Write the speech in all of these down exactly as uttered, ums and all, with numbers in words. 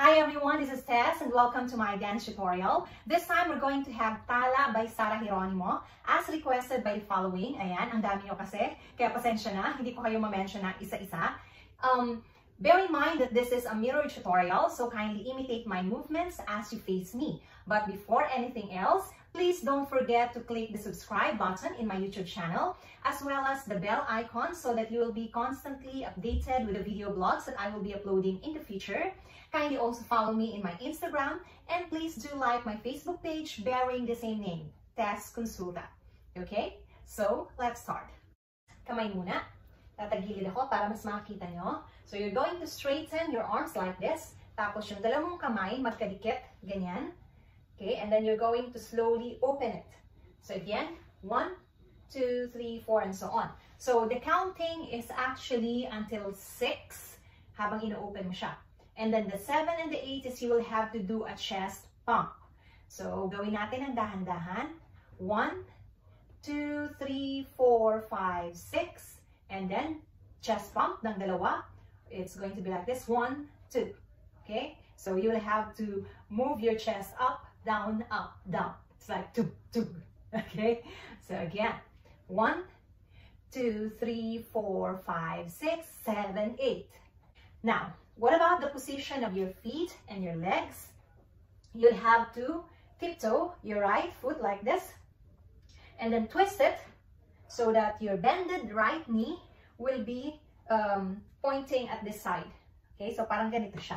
Hi everyone, this is Tess and welcome to my dance tutorial. This time we're going to have Tala by Sarah Geronimo as requested by the following. Ayan, ang dami nyo kasi, kaya pasensya na, hindi ko kayo ma-mention na isa-isa. Um, bear in mind that this is a mirror tutorial, so kindly imitate my movements as you face me. But before anything else, please don't forget to click the subscribe button in my YouTube channel, as well as the bell icon so that you will be constantly updated with the video blogs that I will be uploading in the future. Kindly also follow me in my Instagram, and please do like my Facebook page bearing the same name, Tess Consulta. Okay? So, let's start. Kamay muna. Tatagilid ako para mas makakita nyo. So, you're going to straighten your arms like this. Tapos yung dalawang kamay magkadikit, ganyan. Okay? And then you're going to slowly open it. So, again, one, two, three, four, and so on. So, the counting is actually until six habang ino-open mo siya. And then the seven and the eight is you will have to do a chest pump. So, gawin natin ang dahan-dahan. one, two, three, four, five, six. And then, chest pump ng dalawa. It's going to be like this. one, two. Okay? So, you will have to move your chest up, down, up, down. It's like two, two. Okay? So, again. one, two, three, four, five, six, seven, eight. Now, what about the position of your feet and your legs? You'll have to tiptoe your right foot like this and then twist it so that your bended right knee will be um, pointing at this side. Okay, so parang ganito siya.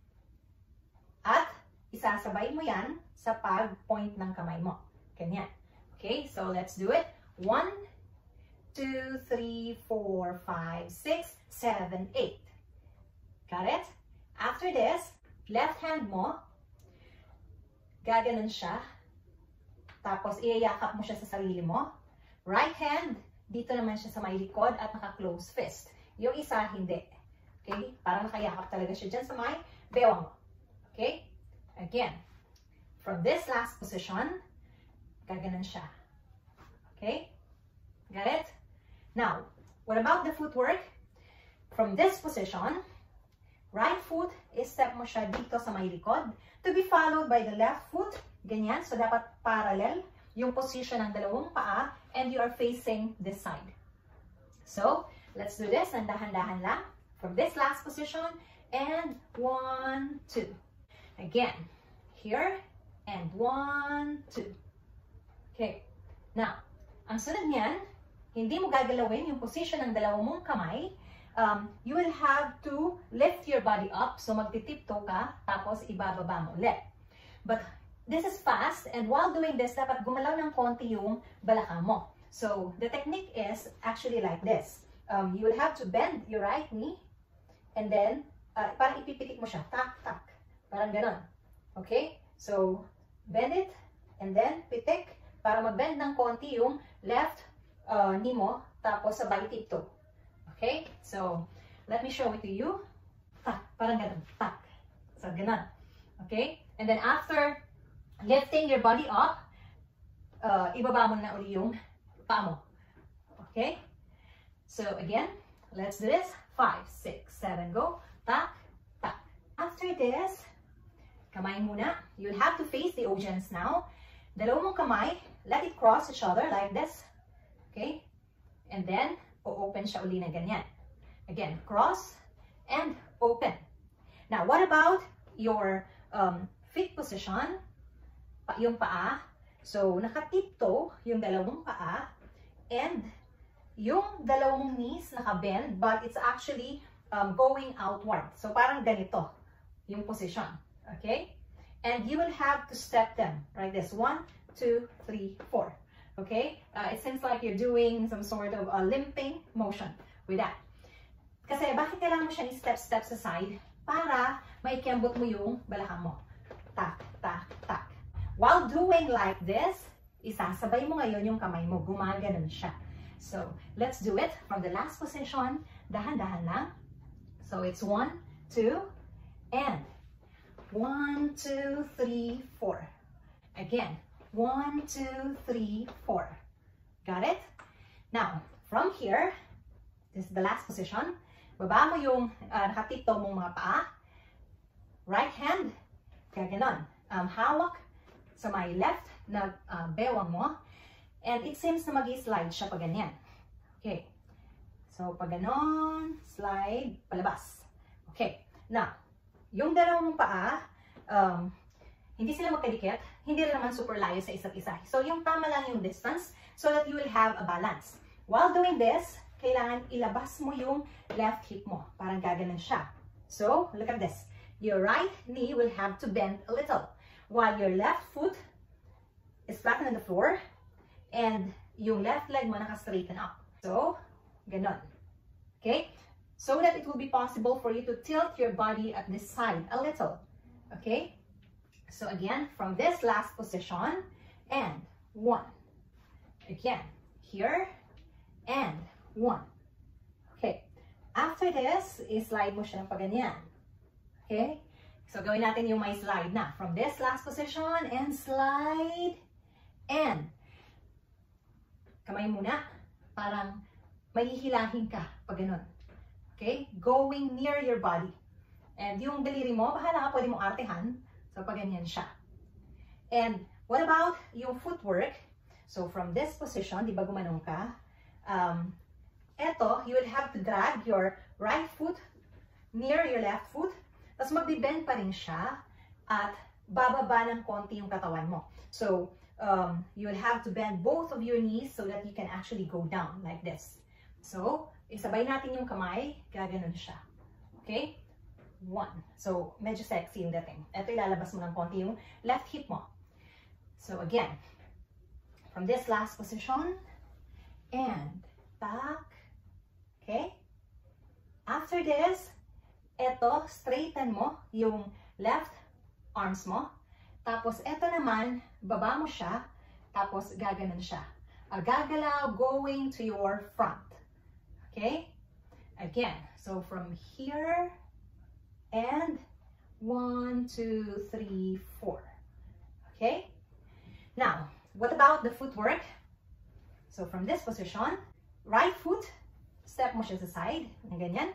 At isasabay mo yan sa pag-point ng kamay mo. Ganyan. Okay, so let's do it. one, two, three, four, five, six, seven, eight. Got it? After this, left hand mo, gaganon siya. Tapos, iyayakap mo siya sa sarili mo. Right hand, dito naman siya sa may likod at naka-close fist. Yung isa, hindi. Okay? Parang nakayakap talaga siya dyan sa may bewang mo. Okay? Again, from this last position, gaganon siya. Okay? Got it? Now, what about the footwork? From this position, right foot, step mo siya dito sa may likod to be followed by the left foot. Ganyan. So, dapat parallel yung position ng dalawang paa and you are facing this side. So, let's do this. And dahan-dahan lang. From this last position. And one, two. Again. Here. And one, two. Okay. Now, ang sunod niyan, hindi mo gagalawin yung position ng dalawang mong kamay. Um, you will have to lift your body up. So, magtitiptoe ka, tapos ibababa mo ulit. But, this is fast, and while doing this, dapat gumalaw ng konti yung balakang mo. So, the technique is actually like this. Um, you will have to bend your right knee, and then, uh, parang ipipitik mo siya. Tak, tak. Parang ganon. Okay? So, bend it, and then, pitik, para mag-bend ng konti yung left uh, knee mo, tapos sabay tiptoe. Okay, so let me show it to you. Tak, parang ganun. Tak. So, ganun. Okay, and then after lifting your body up, uh, ibaba mo na uli yung paa mo. Okay, so again, let's do this. Five, six, seven, go. Tak, tak. After this, kamay muna. You'll have to face the audience now. Dalawang mong kamay, let it cross each other like this. Okay, and then open siya uli na ganyan. Again, cross and open. Now, what about your um, feet position? Pa yung paa. So, nakatiptoe yung dalawang paa and yung dalawang knees nakabend but it's actually um, going outward. So, parang ganito yung position. Okay? And you will have to step them like this. One, two, three, four. Okay? Uh, it seems like you're doing some sort of a limping motion with that. Kasi bakit kailangan mo siya i-step-step sa side? Para maikiambot mo yung balakang mo. Tak, tak, tak. While doing like this, isasabay mo ngayon yung kamay mo. Gumaganon siya. So, let's do it from the last position. Dahan-dahan lang. So, it's one, two, and one, two, three, four. Again. One, two, three, four. Got it? Now, from here, this is the last position. Baba mo yung uh, nakatiptoe mong mga paa. right hand, gaganon. Um, hawak sa may left na uh, bewang mo. And it seems na mag-slide siya pag ganyan. Okay. So, pag ganon, slide, palabas. Okay. Now, yung dalawang paa, um, hindi sila magkadikit, hindi rin naman super layo sa isa't isa. So, yung tama lang yung distance so that you will have a balance. While doing this, kailangan ilabas mo yung left hip mo. Parang gaganon siya. So, look at this. Your right knee will have to bend a little while your left foot is flat on the floor and yung left leg mo naka-straighten up. So, ganon. Okay? So that it will be possible for you to tilt your body at this side a little. Okay? So again, from this last position, and one. Again, here, and one. Okay. After this, i-slide mo siya ng paganyan. Okay? So gawin natin yung may slide na. From this last position, and slide, and kamay muna. Parang mahihilahin ka pag ganun. Okay? Going near your body. And yung daliri mo, bahala ka, pwede mong artehan. So, pag ganyan siya. And what about yung footwork? So, from this position, di ba gumanong ka? Um, eto, you will have to drag your right foot near your left foot. Tapos magbe-bend pa rin siya at bababa ng konti yung katawan mo. So, um, you will have to bend both of your knees so that you can actually go down like this. So, isabay natin yung kamay, gaganon siya. Okay? One. So, medyo sexy yung dating. Ito, ilalabas mo ng konti yung left hip mo. So, again, from this last position, and back. Okay? After this, ito, straighten mo yung left arms mo. Tapos, ito naman, baba mo siya. Tapos, gaganon siya. A gagalaw going to your front. Okay? Again, so from here, and one, two, three, four. Okay? Now, what about the footwork? So from this position, right foot, step mo siya sa side, na ganyan.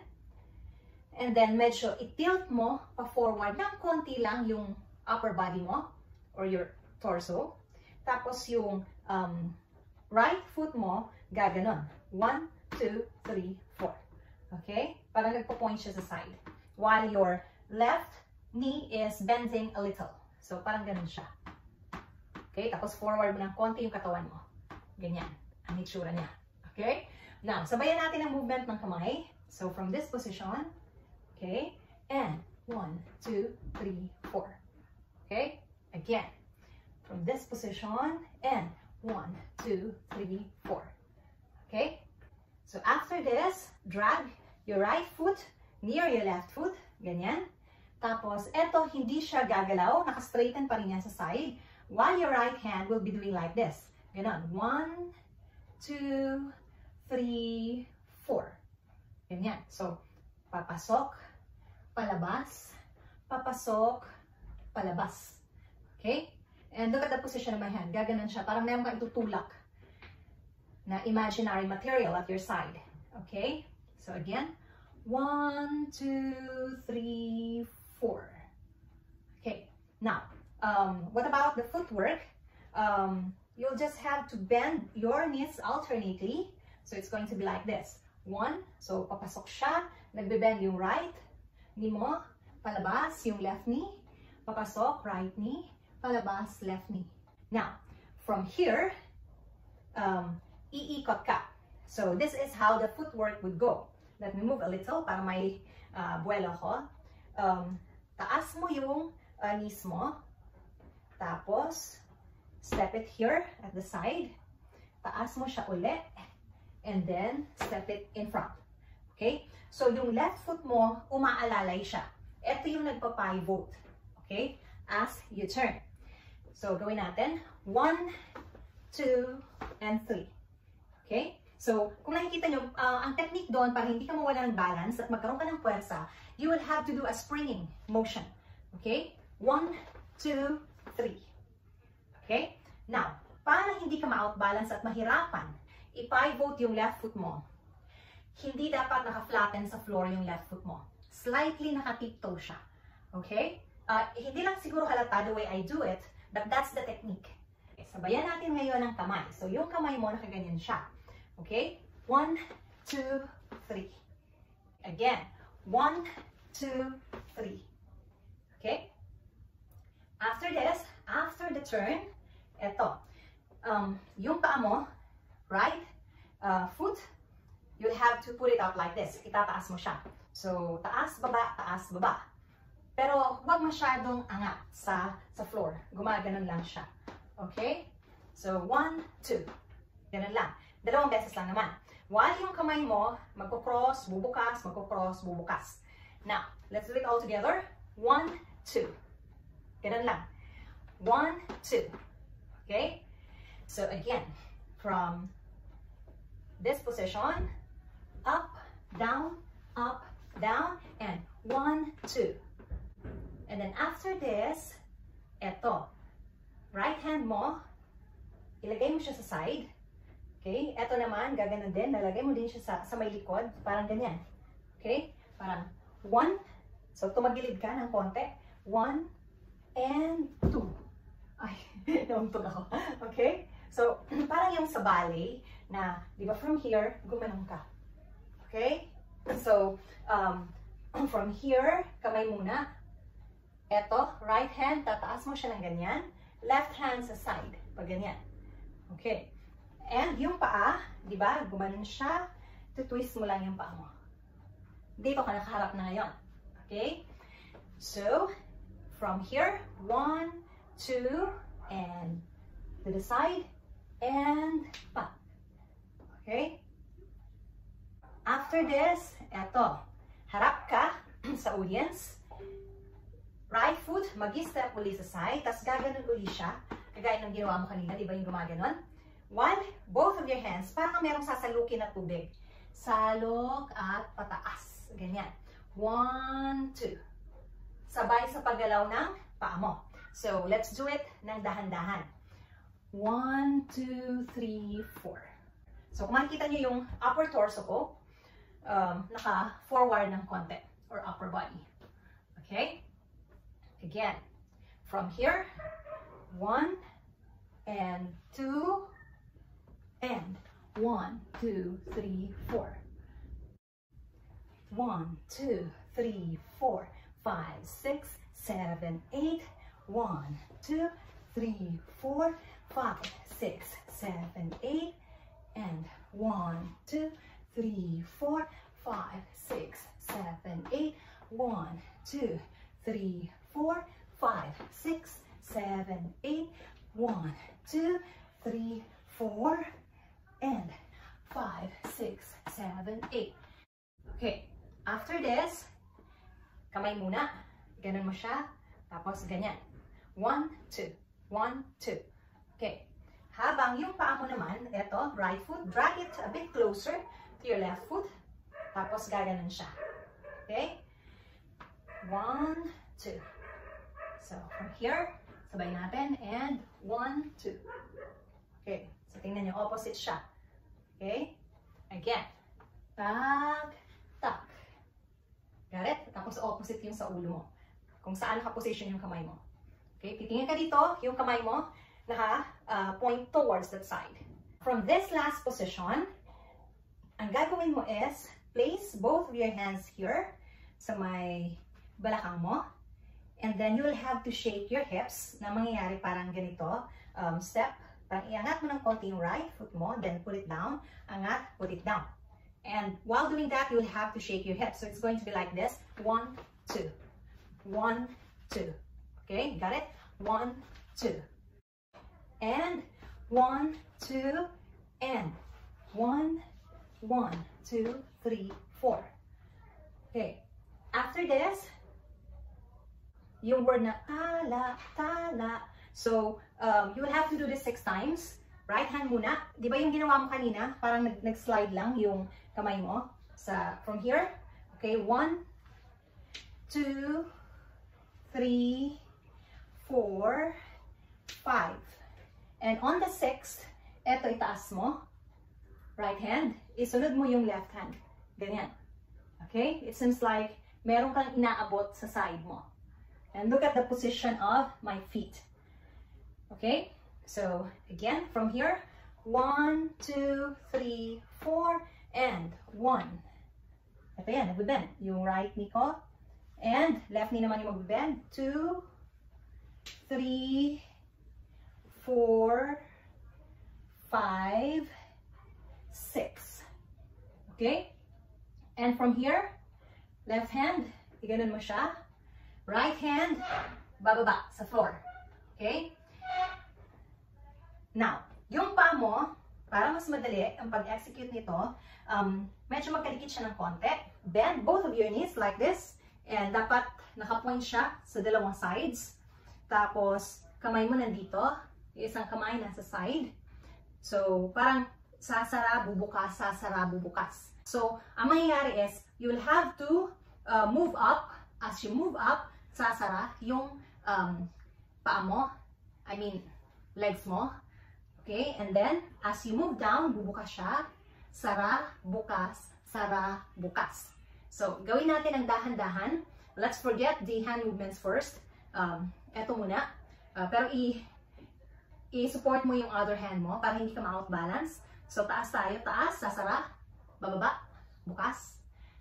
And then medyo i-tilt mo pa-forward ng konti lang yung upper body mo or your torso. Tapos yung um, right foot mo, gaganon. One, two, three, four. Okay? Parang nagpo-point siya sa side. While your left knee is bending a little. So, parang ganun siya. Okay? Tapos, forward mo ng konti yung katawan mo. Ganyan. Ang itsura niya. Okay? Now, sabayan natin ang movement ng kamay. So, from this position, okay? And, one, two, three, four. Okay? Again. From this position, and, one, two, three, four. Okay? So, after this, drag your right foot near your left foot, ganyan. Tapos, eto, hindi siya gagalaw, naka-straighten pa rin yan sa side, while your right hand will be doing like this. Ganon. One, two, three, four. Ganyan. So, papasok, palabas, papasok, palabas. Okay? And look at the position of my hand. Gaganon siya. Parang meron kang itutulak na imaginary material at your side. Okay? So, again, one, two, three, four. Okay, now, um, what about the footwork? Um, you'll just have to bend your knees alternately. So it's going to be like this. One, so papasok siya, nagbe-bend yung right knee mo, palabas yung left knee, papasok, right knee, palabas, left knee. Now, from here, um, iikot ka. So this is how the footwork would go. Let me move a little para may uh, buwelo ko. Um, taas mo yung uh, knees mo. Tapos, step it here at the side. Taas mo siya uli. And then, step it in front. Okay? So, yung left foot mo, umaalalay siya. Ito yung nagpa-pivot. Okay? As you turn. So, gawin natin. One, two, and three. Okay? So, kung nakikita nyo, uh, ang technique doon para hindi ka mawala ng balance at magkaroon ka ng puwersa, you will have to do a springing motion. Okay? One, two, three. Okay? Now, para hindi ka ma-outbalance at mahirapan, i-pivot yung left foot mo. Hindi dapat naka-flatten sa floor yung left foot mo. Slightly naka-tiptoe siya. Okay? Uh, hindi lang siguro halata the way I do it, but that's the technique. Okay, sabayan natin ngayon ang kamay. So, yung kamay mo, nakaganyan siya. Okay? One, two, three. Again. One, two, three. Okay? After this, after the turn, eto. Um, yung paa mo, right uh, foot, you'll have to put it out like this. Itataas mo siya. So, taas, baba, taas, baba. Pero, huwag masyadong angat sa, sa floor. Gumaganon lang siya. Okay? So, one, two. Ganun lang. Dalawang beses lang naman. While yung kamay mo, magko-cross, bubukas, magko-cross, bubukas. Now, let's do it all together. One, two. Ganun lang. One, two. Okay? So, again, from this position, up, down, up, down, and one, two. And then after this, eto, right hand mo, ilagay mo siya sa side. Okay? Eto naman, gaganon din, nalagay mo din siya sa, sa may likod, parang ganyan. Okay? Parang one, so tumagilid ka ng konti, one, and two. Ay, nauntog ako. Okay? So, parang yung sa ballet, na, di ba, from here, gumanong ka. Okay? So, um, from here, kamay muna. Eto, right hand, tataas mo siya ng ganyan. Left hand sa side, pag ganyan. Okay. And yung paa, di ba, gumanon siya. Tutwist mo lang yung paa mo. Dito ka nakaharap na ngayon. Okay? So, from here, one, two, and to the side, and back. Okay? After this, eto, harap ka sa audience. Right foot, mag-step uli sa side, tapos gaganon uli siya. Kagaya ng ginawa mo kanina, di ba yung gumaganon? One, both of your hands, parang merong sasalukin na tubig. Salok at pataas. Ganyan. One, two. Sabay sa paggalaw ng paa mo. So, let's do it ng dahan-dahan. One, two, three, four. So, kung makikita nyo yung upper torso ko, um, naka-forward ng konti, or upper body. Okay? Again, from here, one, and two, and one, two, three, four. One, two, three, four, five, six, seven, eight. One, two, three, four, five, six, seven, eight. And one, two, three, four, five, six, seven, eight. One, two, three, four, five, six, seven, eight. One, two, three, four, and five, six, seven, eight. Okay, after this, kamay muna. Ganun mo siya. Tapos ganyan. One, two. One, two. Okay. Habang yung paa mo naman, eto, right foot, drag it a bit closer to your left foot. Tapos gaganon siya. Okay? One, two. So, from here, sabay natin, and one, two. Okay. So, tingnan nyo, opposite siya. Okay? Again. Tak, tak. Got it? Tapos opposite yung sa ulo mo. Kung saan naka-position yung kamay mo. Okay? Titingin ka dito, yung kamay mo, naka-point uh, towards that side. From this last position, ang gagawin mo is, place both of your hands here sa may balakang mo. And then you'll have to shake your hips na mangyayari parang ganito. Um, step, parang iangat mo ng konti yung right foot mo, then put it down. Angat, put it down. And while doing that, you'll have to shake your hips. So it's going to be like this. One, two. One, two. Okay, got it? One, two. And one, two, and one, one, two, three, four. Okay. After this, yung word na tala, tala. So, um, you will have to do this six times. Right hand muna. Di ba yung ginawa mo kanina? Parang nag-slide lang yung kamay mo. Sa, from here. Okay, one, two, three, four, five. And on the sixth, eto itaas mo. Right hand. Isunod mo yung left hand. Ganyan. Okay? It seems like meron kang inaabot sa side mo. And look at the position of my feet. Okay? So, again, from here, one, two, three, four, and one. Ito yan, nag-bend. Yung right knee ko. And left knee naman yung mag-bend. Two, three, four, five, six. Okay? And from here, left hand, iganon mo siya. Right hand, bababa sa floor. Okay? Now, yung paa mo, para mas madali ang pag-execute nito, um, medyo magkalikit siya ng konti. Bend both of your knees like this. And dapat nakapoint siya sa dalawang sides. Tapos, kamay mo nandito. Yung isang kamay nasa side. So, parang sasara, bubukas, sasara, bubukas. So, ang mangyayari is, you will have to uh, move up. As you move up, sasara yung um, paa mo. I mean, legs mo. Okay? And then, as you move down, bubukas siya. Sara, bukas, sara, bukas. So, gawin natin ang dahan-dahan. Let's forget the hand movements first. Um, eto muna. Uh, pero i- i-support mo yung other hand mo para hindi ka ma-out balance. So, taas tayo. Taas, sasara, bababa, bukas.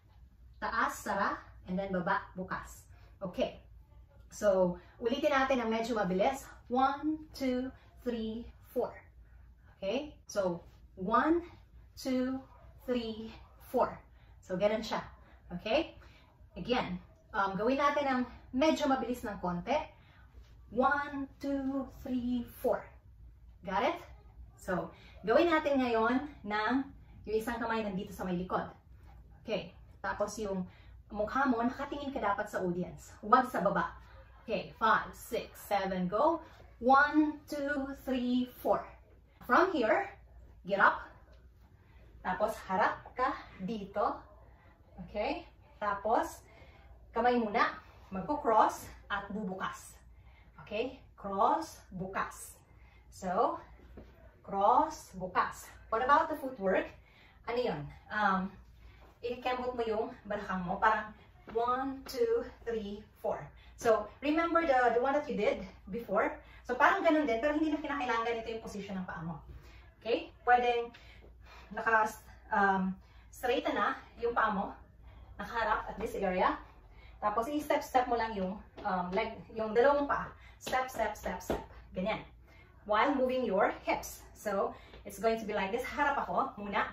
Taas, sara, and then baba, bukas. Okay. So, ulitin natin ang medyo mabilis. One, two, three, four. Okay? So, one, two, three, four. So, ganun siya. Okay? Again, um, gawin natin ang medyo mabilis ng konti. one, two, three, four. Got it? So, gawin natin ngayon ng yung isang kamay nandito sa may likod. Okay. Tapos yung mukha mo, nakatingin ka dapat sa audience. Huwag sa baba. Okay. five, six, seven, go. one, two, three, four. From here, get up. Tapos, harap ka dito. Okay? Tapos, kamay muna. Magko-cross at bubukas. Okay? Cross, bukas. So, cross, bukas. What about the footwork? Ano yun? Um, i-kembot mo yung balakang mo. Parang one, two, three, four. So, remember the, the one that you did before? So, parang ganun din, pero hindi na kinakailangan ito yung position ng paa mo. Okay? Pwedeng naka, um, straight na yung paa mo. Nakaharap at this area. Tapos, i-step-step mo lang yung um, leg, yung dalawang paa. Step, step, step, step. Ganyan. While moving your hips. So, it's going to be like this. Harap ako muna.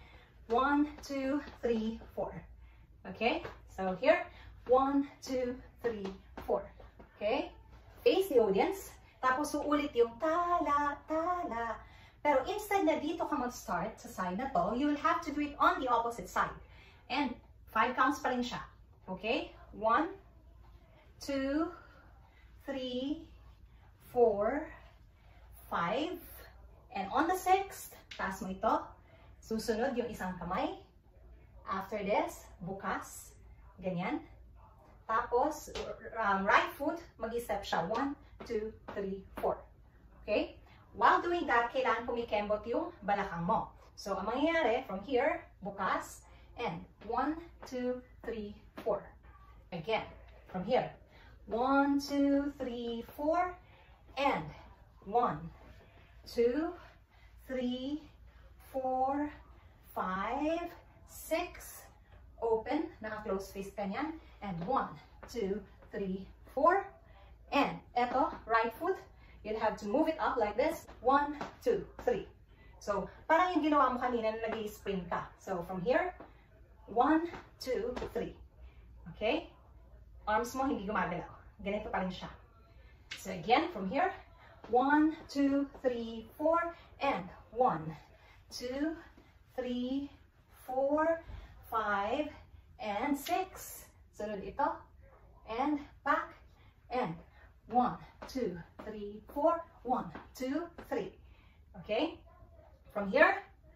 One, two, three, four. Okay? So, here. One, two, three, four. Okay? Face the audience. Tapos, uulit yung tala, tala. Pero instead na dito ka mag-start sa side na to, you will have to do it on the opposite side. And five counts pa rin siya. Okay? One, two, three, four, five. And on the sixth, taas mo ito. Susunod yung isang kamay. After this, bukas. Ganyan. Tapos, um, right foot, mag-step siya. One, two, three, four. Okay? While doing that, kailangan kumikembot yung balakang mo. So, ang mangyayari, from here, bukas, and one, two, three, four. Again, from here. One, two, three, four, and one, two, three, four, five, six, open, naka-close fist ka niyan, and one, two, three, four, and eto, right foot, you'll have to move it up like this, one, two, three. So, parang yung ginawa mo kanina na nag-i-spring ka. So, from here, one, two, three. Okay? Arms mo hindi gumagalaw. Ganito pa rin siya. So, again, from here, one, two, three, four, and one, two, three, four, five, and six. Sunod ito, and back, and one, two, three, four, one, two, three. Okay? From here,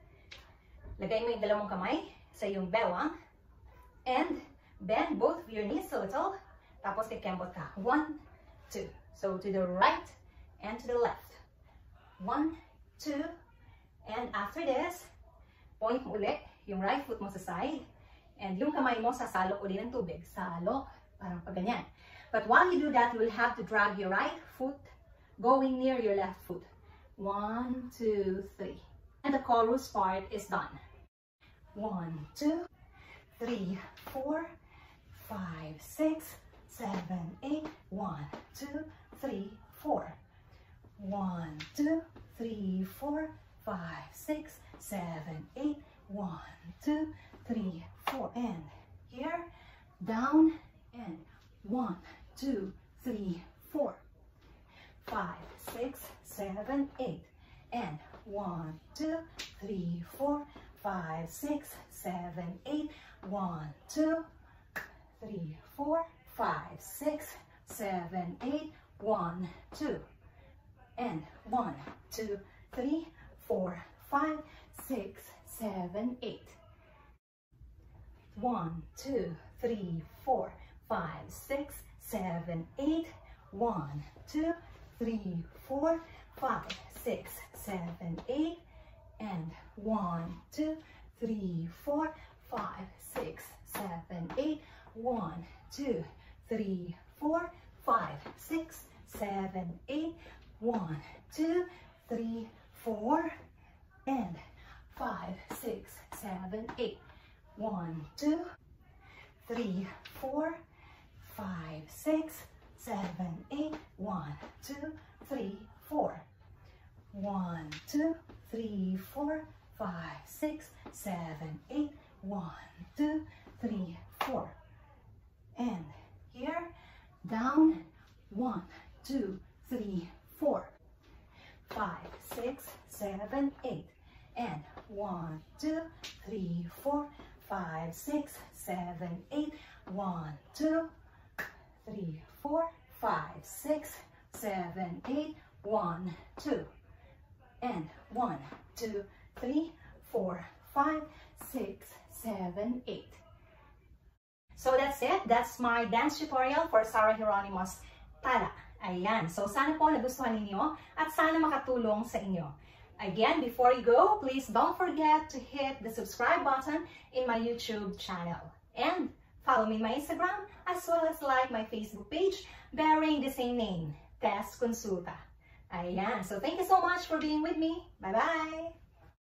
lagay mo yung dalawang kamay sa iyong bewang, and bend both of your knees a little, tapos kikembot ka. One, two. So, to the right, and to the left. One, two, and after this, point mo ulit yung right foot mo sa side, and yung kamay mo sasalok ulit ng tubig. Salok, parang pag ganyan. But while you do that, you will have to drag your right foot going near your left foot. One, two, three. And the chorus part is done. One, two, three, four, five, six, seven, eight. One, two, three, four. One, two, three, four, five, six, seven, eight. One, two, three, four. And here, down, and one, two, three, four, five, six, seven, eight. And one, two, three, four, five, six, seven, eight. One, two, three, four, five, six, seven, eight. One, two. And one, two, three, four, five, six, seven, eight. One, two, three, four, five, six, seven, eight. One, two, three, four, five, six, seven, eight. And one, two, three, four, five, six, seven, eight. One, two, three, four, five, six, seven, eight. One, two, three, four, and five, six, seven, eight. One, two, three, four, five, six, seven, eight. One, two, three, four. One, two, three, four, five, six, seven, eight. One, two, three, four. And here, down. One, two, three, four, five, six, seven, eight. And one, two, three, four, five, six, seven, eight. One, two, three, four, five, six, seven, eight. One, two. And one, two, three, four, five, six, seven, eight. So that's it. That's my dance tutorial for Sarah Hieronymus Tala. Ayan. So sana po nagustuhan ninyo at sana makatulong sa inyo. Again, before you go, please don't forget to hit the subscribe button in my YouTube channel. And follow me on my Instagram as well as like my Facebook page bearing the same name, Tess Consulta. Ayan. So thank you so much for being with me. Bye-bye!